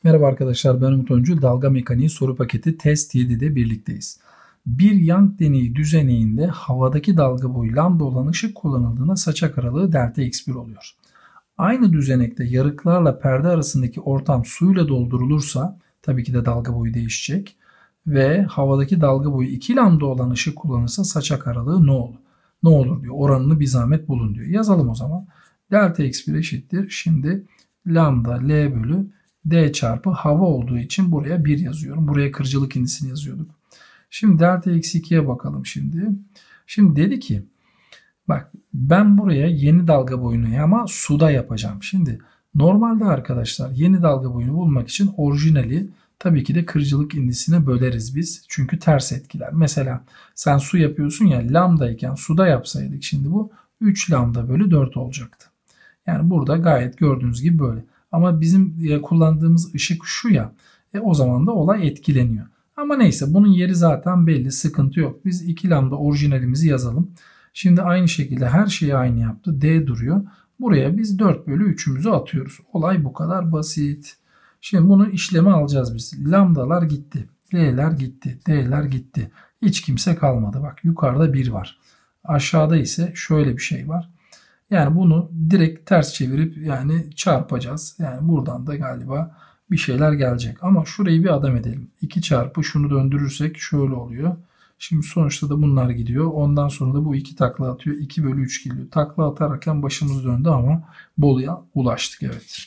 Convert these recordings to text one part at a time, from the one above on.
Merhaba arkadaşlar, ben Umut Öncül. Dalga mekaniği soru paketi test 7'de birlikteyiz. Bir Young deneyi düzeneğinde havadaki dalga boyu lambda olan ışık kullanıldığında saçak aralığı delta x1 oluyor. Aynı düzenekte yarıklarla perde arasındaki ortam suyla doldurulursa tabii ki de dalga boyu değişecek ve havadaki dalga boyu 2 lambda olan ışık kullanırsa saçak aralığı ne olur? Ne olur diyor. Oranını bir zahmet bulun diyor. Yazalım o zaman. Delta x1 eşittir. Şimdi lambda L bölü D çarpı hava olduğu için buraya 1 yazıyorum. Buraya kırıcılık indisini yazıyorduk. Şimdi delta eksi 2'ye bakalım şimdi. Şimdi dedi ki bak ben buraya yeni dalga boyunu ama suda yapacağım. Şimdi normalde arkadaşlar yeni dalga boyunu bulmak için orijinali tabii ki de kırıcılık indisine böleriz biz. Çünkü ters etkiler. Mesela sen su yapıyorsun ya, lambda iken suda yapsaydık şimdi bu 3 lambda bölü 4 olacaktı. Yani burada gayet gördüğünüz gibi böyle. Ama bizim kullandığımız ışık şu ya. O zaman da olay etkileniyor. Ama neyse, bunun yeri zaten belli. Sıkıntı yok. Biz 2 lambda orijinalimizi yazalım. Şimdi aynı şekilde her şeyi aynı yaptı. D duruyor. Buraya biz 4 bölü 3'ümüzü atıyoruz. Olay bu kadar basit. Şimdi bunu işleme alacağız biz. Lambdalar gitti. L'ler gitti. D'ler gitti. Hiç kimse kalmadı. Bak yukarıda 1 var. Aşağıda ise şöyle bir şey var. Yani bunu direkt ters çevirip yani çarpacağız. Yani buradan da galiba bir şeyler gelecek. Ama şurayı bir adam edelim. 2 çarpı şunu döndürürsek şöyle oluyor. Şimdi sonuçta da bunlar gidiyor. Ondan sonra da bu 2 takla atıyor. 2 bölü 3 geliyor. Takla atarken başımız döndü ama Bolu'ya ulaştık. Evet.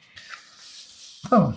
Tamam.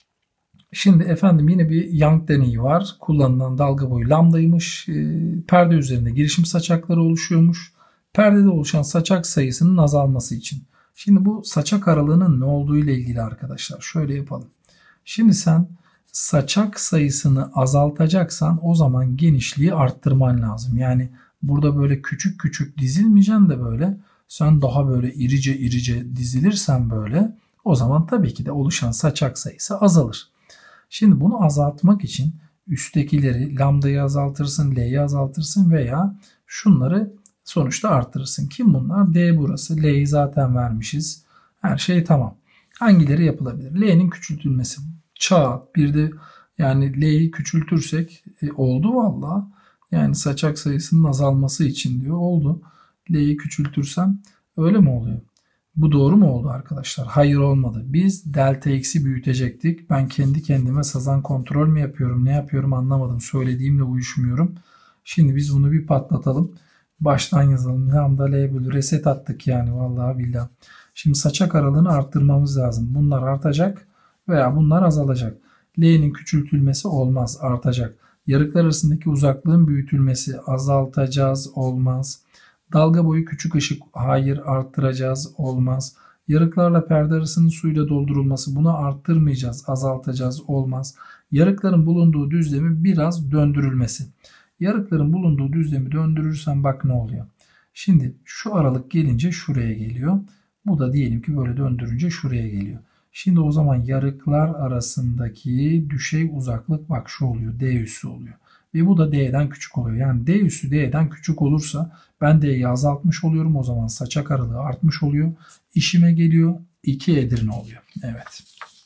Şimdi efendim yine bir Young deneyi var. Kullanılan dalga boyu lambdaymış. Perde üzerinde girişim saçakları oluşuyormuş. Perdede oluşan saçak sayısının azalması için. Şimdi bu saçak aralığının ne olduğu ile ilgili arkadaşlar. Şöyle yapalım. Şimdi sen saçak sayısını azaltacaksan o zaman genişliği arttırman lazım. Yani burada böyle küçük küçük dizilmeyeceksin de böyle. Sen daha böyle irice irice dizilirsen böyle o zaman tabii ki de oluşan saçak sayısı azalır. Şimdi bunu azaltmak için üsttekileri lambdayı azaltırsın, L'yi azaltırsın veya şunları sonuçta artırırsın. Kim bunlar? D burası. L'yi zaten vermişiz. Her şey tamam. Hangileri yapılabilir? L'nin küçültülmesi. Çağat. Bir de yani L'yi küçültürsek oldu valla. Yani saçak sayısının azalması için diyor. Oldu. L'yi küçültürsem öyle mi oluyor? Bu doğru mu oldu arkadaşlar? Hayır, olmadı. Biz delta x'i büyütecektik. Ben kendi kendime sazan kontrol mü yapıyorum? Ne yapıyorum anlamadım. Söylediğimle uyuşmuyorum. Şimdi biz bunu bir patlatalım. Baştan yazalım. Lambda L bölü reset attık yani vallahi billahi. Şimdi saçak aralığını arttırmamız lazım. Bunlar artacak veya bunlar azalacak. L'nin küçültülmesi olmaz, artacak. Yarıklar arasındaki uzaklığın büyütülmesi azaltacağız, olmaz. Dalga boyu küçük ışık, hayır, arttıracağız, olmaz. Yarıklarla perde arasının suyla doldurulması, bunu arttırmayacağız, azaltacağız, olmaz. Yarıkların bulunduğu düzlemi biraz döndürülmesi. Yarıkların bulunduğu düzlemi döndürürsen bak ne oluyor. Şimdi şu aralık gelince şuraya geliyor. Bu da diyelim ki böyle döndürünce şuraya geliyor. Şimdi o zaman yarıklar arasındaki düşey uzaklık bak şu oluyor. D üssü oluyor. Ve bu da D'den küçük oluyor. Yani D üssü D'den küçük olursa ben D'yi azaltmış oluyorum. O zaman saçak aralığı artmış oluyor. İşime geliyor. 2 Edirne oluyor. Evet.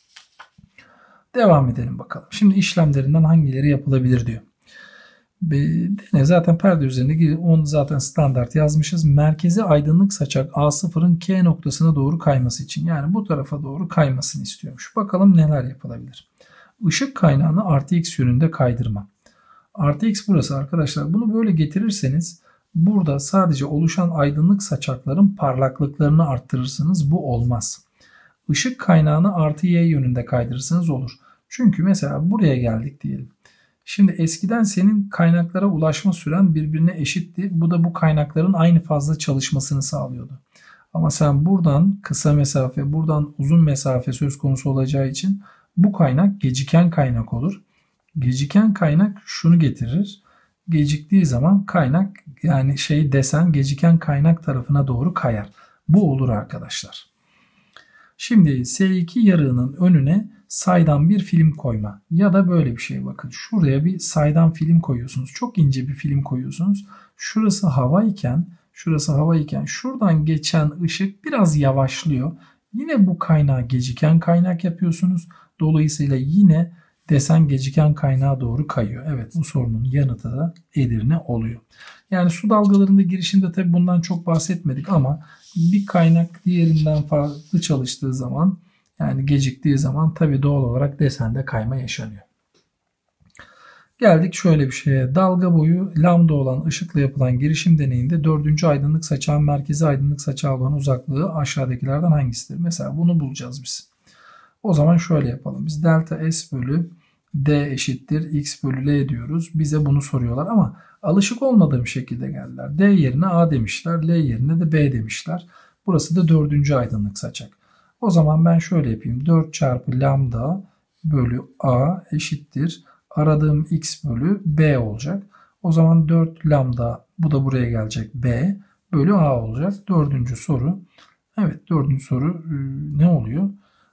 Devam edelim bakalım. Şimdi işlemlerinden hangileri yapılabilir diyor. Dene zaten perde üzerinde onu zaten standart yazmışız. Merkezi aydınlık saçak A0'ın K noktasına doğru kayması için. Yani bu tarafa doğru kaymasını istiyormuş. Bakalım neler yapılabilir. Işık kaynağını artı x yönünde kaydırma. Artı x burası arkadaşlar. Bunu böyle getirirseniz burada sadece oluşan aydınlık saçakların parlaklıklarını arttırırsınız. Bu olmaz. Işık kaynağını artı y yönünde kaydırırsanız olur. Çünkü mesela buraya geldik diyelim. Şimdi eskiden senin kaynaklara ulaşma süren birbirine eşitti. Bu da bu kaynakların aynı fazla çalışmasını sağlıyordu. Ama sen buradan kısa mesafe, buradan uzun mesafe söz konusu olacağı için bu kaynak geciken kaynak olur. Geciken kaynak şunu getirir. Geciktiği zaman kaynak yani desen geciken kaynak tarafına doğru kayar. Bu olur arkadaşlar. Şimdi S2 yarığının önüne saydam bir film koyma ya da böyle bir şey bakın. Şuraya bir saydam film koyuyorsunuz. Çok ince bir film koyuyorsunuz. Şurası havayken şuradan geçen ışık biraz yavaşlıyor. Yine bu kaynağı geciken kaynak yapıyorsunuz. Dolayısıyla yine desen geciken kaynağa doğru kayıyor. Evet, bu sorunun yanıtı da Edirne oluyor. Yani su dalgalarında girişinde tabii bundan çok bahsetmedik ama bir kaynak diğerinden farklı çalıştığı zaman, yani geciktiği zaman tabii doğal olarak desende kayma yaşanıyor. Geldik şöyle bir şeye. Dalga boyu lambda olan ışıkla yapılan girişim deneyinde 4. aydınlık saçağın merkezi aydınlık saçağa olan uzaklığı aşağıdakilerden hangisidir? Mesela bunu bulacağız biz. O zaman şöyle yapalım. Biz delta S bölü D eşittir X bölü L diyoruz. Bize bunu soruyorlar ama alışık olmadığım şekilde geldiler. D yerine A demişler. L yerine de B demişler. Burası da 4. aydınlık saçak. O zaman ben şöyle yapayım. 4 çarpı lambda bölü A eşittir. Aradığım X bölü B olacak. O zaman 4 lambda, bu da buraya gelecek, B bölü A olacak. Dördüncü soru. Evet, dördüncü soru ne oluyor?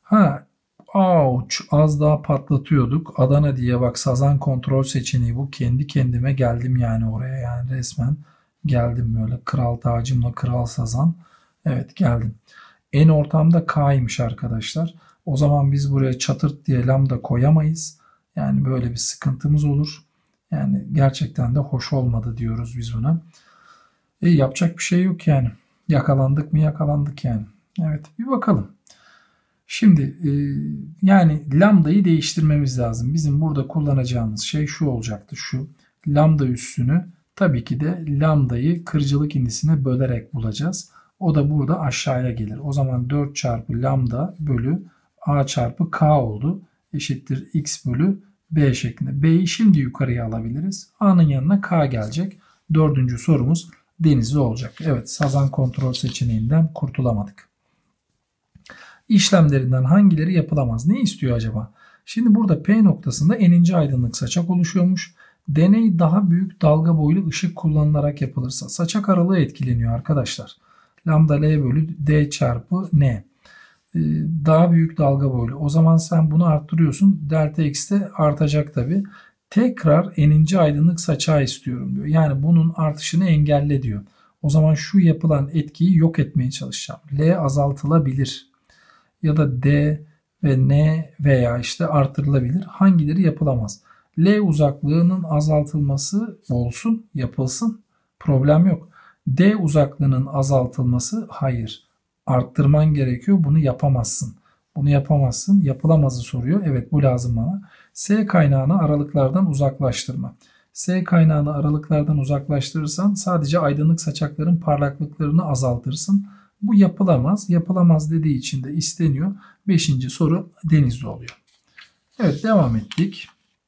Ouch, az daha patlatıyorduk. Adana diye bak, sazan kontrol seçeneği bu. Kendi kendime geldim yani oraya, yani resmen geldim böyle kral tacımla, kral sazan. Evet, geldim. En ortamda K'ymış arkadaşlar. O zaman biz buraya çatırt diye lambda koyamayız. Yani böyle bir sıkıntımız olur. Yani gerçekten de hoş olmadı diyoruz biz buna. Yapacak bir şey yok yani. Yakalandık mı yakalandık yani. Evet, bir bakalım. Şimdi yani lambdayı değiştirmemiz lazım. Bizim burada kullanacağımız şey şu olacaktı. Şu lambda üssünü tabii ki de lambdayı kırıcılık indisine bölerek bulacağız. O da burada aşağıya gelir. O zaman 4 çarpı lambda bölü A çarpı K oldu. Eşittir X bölü B şeklinde. B'yi şimdi yukarıya alabiliriz. A'nın yanına K gelecek. Dördüncü sorumuz Denizli olacak. Evet, sazan kontrol seçeneğinden kurtulamadık. İşlemlerinden hangileri yapılamaz? Ne istiyor acaba? Şimdi burada P noktasında n'inci aydınlık saçak oluşuyormuş. Deney daha büyük dalga boylu ışık kullanılarak yapılırsa saçak aralığı etkileniyor arkadaşlar. Lambda L bölü D çarpı N. Daha büyük dalga boylu. O zaman sen bunu arttırıyorsun. Delta X de artacak tabi. Tekrar n'inci aydınlık saçağı istiyorum diyor. Yani bunun artışını engelle diyor. O zaman şu yapılan etkiyi yok etmeye çalışacağım. L azaltılabilir. Ya da D ve N veya işte artırılabilir. Hangileri yapılamaz? L uzaklığının azaltılması olsun, yapılsın. Problem yok. D uzaklığının azaltılması, hayır. Arttırman gerekiyor. Bunu yapamazsın. Bunu yapamazsın. Yapılamazı soruyor. Evet, bu lazım bana. S kaynağını aralıklardan uzaklaştırma. S kaynağını aralıklardan uzaklaştırırsan sadece aydınlık saçakların parlaklıklarını azaltırsın. Bu yapılamaz. Yapılamaz dediği için de isteniyor. 5. soru Denizli oluyor. Evet, devam ettik.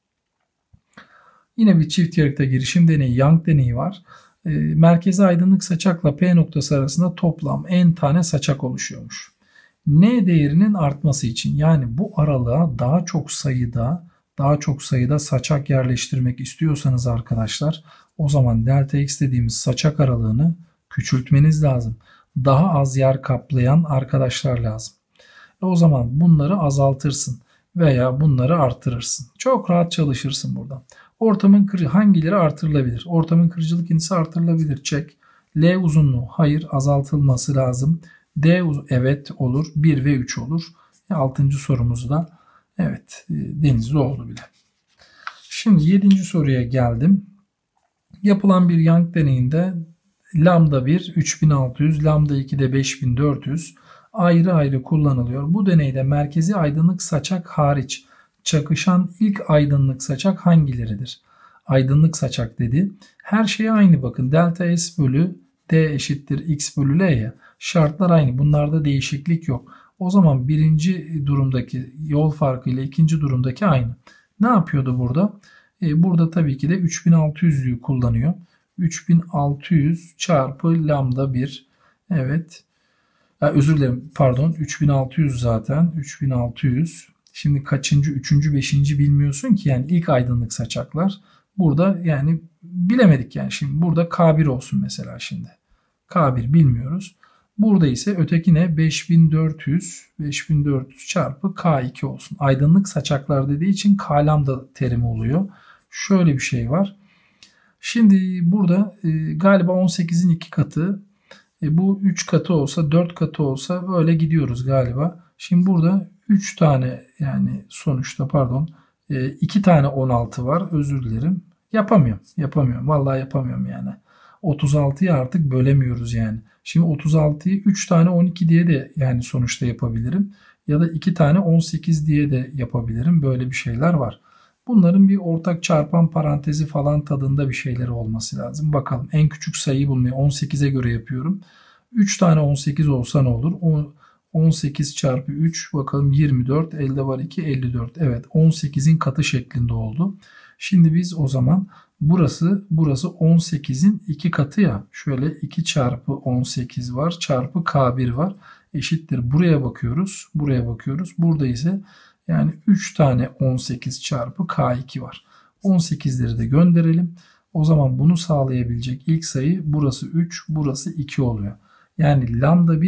Yine bir çift yarıkta girişim deneyi, Young deneyi var. Merkezi aydınlık saçakla P noktası arasında toplam n tane saçak oluşuyormuş. N değerinin artması için, yani bu aralığa daha çok sayıda saçak yerleştirmek istiyorsanız arkadaşlar, o zaman delta x dediğimiz saçak aralığını küçültmeniz lazım. Daha az yer kaplayan arkadaşlar lazım. O zaman bunları azaltırsın veya bunları artırırsın. Çok rahat çalışırsın burada. Ortamın hangileri artırılabilir? Ortamın kırıcılık indisi artırılabilir. Çek. L uzunluğu, hayır, azaltılması lazım. D evet olur. 1 ve 3 olur. 6. sorumuzda evet, Denizli oldu bile. Şimdi 7. soruya geldim. Yapılan bir Young deneyinde lambda 1 3600, lambda 2 de 5400 ayrı ayrı kullanılıyor. Bu deneyde merkezi aydınlık saçak hariç çakışan ilk aydınlık saçak hangileridir? Aydınlık saçak dedi. Her şey aynı, bakın. Delta S bölü D eşittir X bölü L ya. Şartlar aynı. Bunlarda değişiklik yok. O zaman birinci durumdaki yol farkı ile ikinci durumdaki aynı. Ne yapıyordu burada? Burada tabii ki de 3600'lüğü kullanıyor. 3600 çarpı lambda 1. Evet. Özür dilerim, pardon, 3600 zaten. 3600. Şimdi kaçıncı, 3. 5. bilmiyorsun ki, yani ilk aydınlık saçaklar. Burada yani bilemedik yani. Şimdi burada K1 olsun mesela şimdi. K1 bilmiyoruz. Burada ise öteki ne? 5400 çarpı K2 olsun. Aydınlık saçaklar dediği için K lambda terimi oluyor. Şöyle bir şey var. Şimdi burada galiba 18'in 2 katı. Bu 3 katı olsa, 4 katı olsa böyle gidiyoruz galiba. Şimdi burada 3 tane yani sonuçta pardon 2 tane 16 var. Özür dilerim. Yapamıyorum. Vallahi yapamıyorum yani. 36'yı artık bölemiyoruz yani. Şimdi 36'yı 3 tane 12 diye de yani sonuçta yapabilirim. Ya da 2 tane 18 diye de yapabilirim. Böyle bir şeyler var. Bunların bir ortak çarpan parantezi falan tadında bir şeyleri olması lazım. Bakalım en küçük sayıyı bulmayı 18'e göre yapıyorum. 3 tane 18 olsa ne olur? 18 çarpı 3 bakalım 24, elde var 2, 54. Evet 18'in katı şeklinde oldu. Şimdi biz o zaman burası 18'in 2 katı ya. Şöyle 2 çarpı 18 var çarpı K1 var. Eşittir. Buraya bakıyoruz. Burada ise yani 3 tane 18 çarpı K2 var. 18'leri de gönderelim. O zaman bunu sağlayabilecek ilk sayı burası 3, burası 2 oluyor. Yani lambda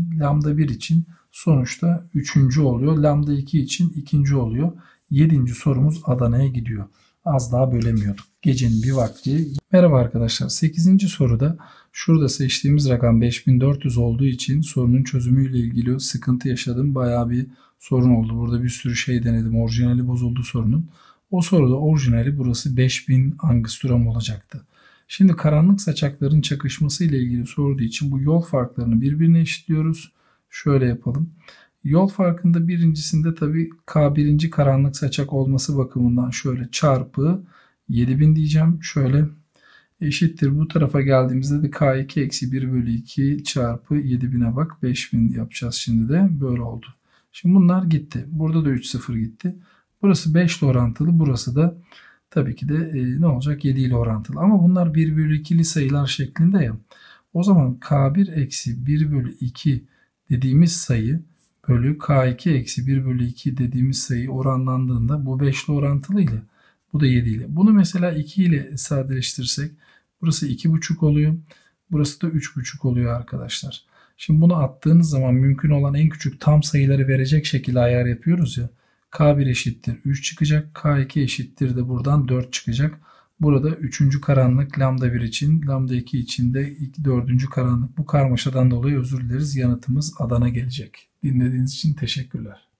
1 için sonuçta 3. oluyor. Lambda 2 için 2. oluyor. 7. sorumuz Adana'ya gidiyor. Az daha bölemiyorduk. Gecenin bir vakti. Merhaba arkadaşlar. 8. soruda şurada seçtiğimiz rakam 5400 olduğu için sorunun çözümüyle ilgili sıkıntı yaşadım. Bayağı bir sorun oldu. Burada bir sürü şey denedim. Orijinali bozuldu sorunun. O soruda orijinali burası 5000 angstrom olacaktı. Şimdi karanlık saçakların çakışması ile ilgili sorduğu için bu yol farklarını birbirine eşitliyoruz. Şöyle yapalım. Yol farkında birincisinde tabii K1. karanlık saçak olması bakımından şöyle çarpı 7000 diyeceğim. Şöyle eşittir. Bu tarafa geldiğimizde de K2 eksi 1 bölü 2 çarpı 7000'e bak. 5000 yapacağız şimdi de. Böyle oldu. Şimdi bunlar gitti. Burada da 3 sıfır gitti. Burası 5 ile orantılı. Burası da tabii ki de ne olacak? 7 ile orantılı. Ama bunlar 1 bölü 2'li sayılar şeklinde ya. O zaman K1 eksi 1 bölü 2 dediğimiz sayı bölü K2 eksi 1 bölü 2 dediğimiz sayı oranlandığında bu 5 ile orantılıydı. Bu da 7 ile. Bunu mesela 2 ile sadeleştirirsek burası 2,5 oluyor. Burası da 3,5 oluyor arkadaşlar. Şimdi bunu attığınız zaman mümkün olan en küçük tam sayıları verecek şekilde ayar yapıyoruz ya. K1 eşittir 3 çıkacak. K2 eşittir de buradan 4 çıkacak. Burada 3. karanlık lambda 1 için, lambda 2 için de 4. karanlık. Bu karmaşadan dolayı özür dileriz. Yanıtımız Adana gelecek. Dinlediğiniz için teşekkürler.